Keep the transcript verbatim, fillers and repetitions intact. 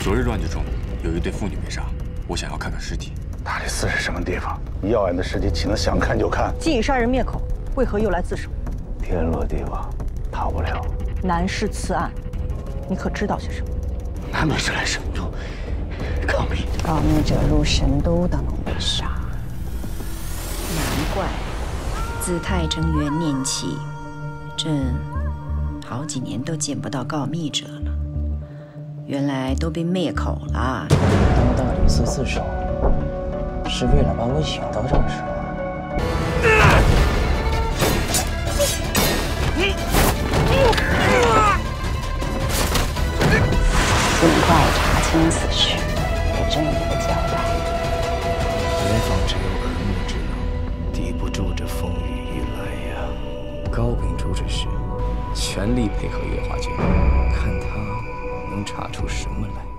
昨日乱局中有一对妇女被杀，我想要看看尸体。 大理寺是什么地方？要案的尸体岂能想看就看？ 既已杀人灭口，为何又来自首？ 天罗地网，逃不了。 南市此案，你可知道些什么？ 他们是来神都告密。 告密者入神都都能被杀， 难怪自太成元年起，朕好几年都见不到告密者了。原来都被灭口了。 当大理寺自首，是为了把我引到这儿是吗？ 尽快查清此事，给朕一个交代。 严防只有耳目之能，抵不住这风雨一来呀。高秉烛之事，全力配合月华诀，看他能查出什么来。